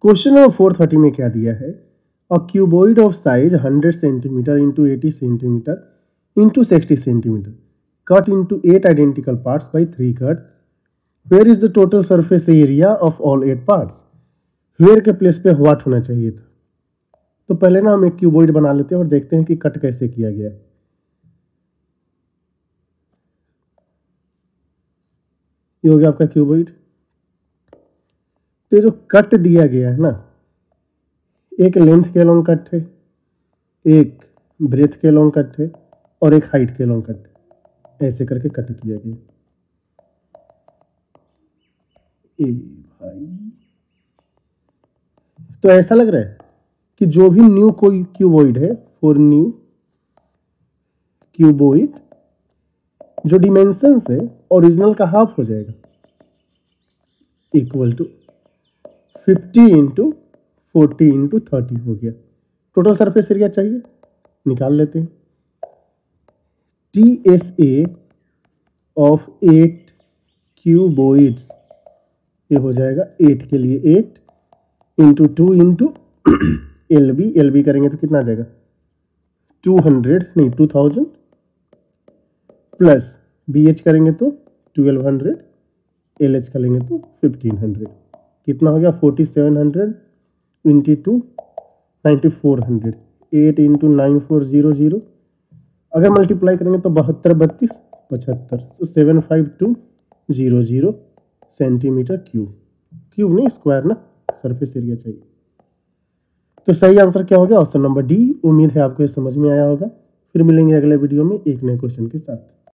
Question number 430 में क्या दिया है, a cuboid of size 100 centimetre into 80 centimetre into 60 centimetre cut into 8 identical parts by 3 cut, where is the total surface area of all 8 parts. Where के प्लेस पे what होना चाहिए था। तो पहले ना हम एक क्यूबॉइड बना लेते हैं और देखते हैं कि कट कैसे किया गया है। ये हो गया आपका क्यूबॉइड। तो जो कट दिया गया है ना, एक लेंथ के लॉन्ग कट है, एक ब्रेथ के लॉन्ग कट है और एक हाइट के लॉन्ग कट है। ऐसे करके कट किया गया। ए भाई, तो ऐसा लग रहा है कि जो भी न्यू कोई क्यूबॉइड है, फॉर न्यू क्यूबॉइड जो डिमेंशन है ओरिजिनल का हाफ हो जाएगा, इक्वल टू 50 इंटू 40 इंटू 30 हो गया। टोटल सरफेस एरिया चाहिए, निकाल लेते हैं। TSA ऑफ 8 क्यूबॉइड्स, ये हो जाएगा 8 के लिए 8 इंटू 2 इंटू LB करेंगे तो कितना आ जाएगा 2000 प्लस BH करेंगे तो 1200, LH करेंगे तो 1500, कितना हो गया 4700 इंटू 2 9400, 8 इंटू 9400, अगर मल्टीप्लाई करेंगे तो 72 32 75, तो 75200 सेंटीमीटर क्यूब नहीं स्क्वायर ना, सरफेस एरिया चाहिए। तो सही आंसर क्या हो गया, ऑप्शन नंबर डी। उम्मीद है आपको ये समझ में आया होगा। फिर मिलेंगे अगले वीडियो में एक नए क्वेश्चन के साथ।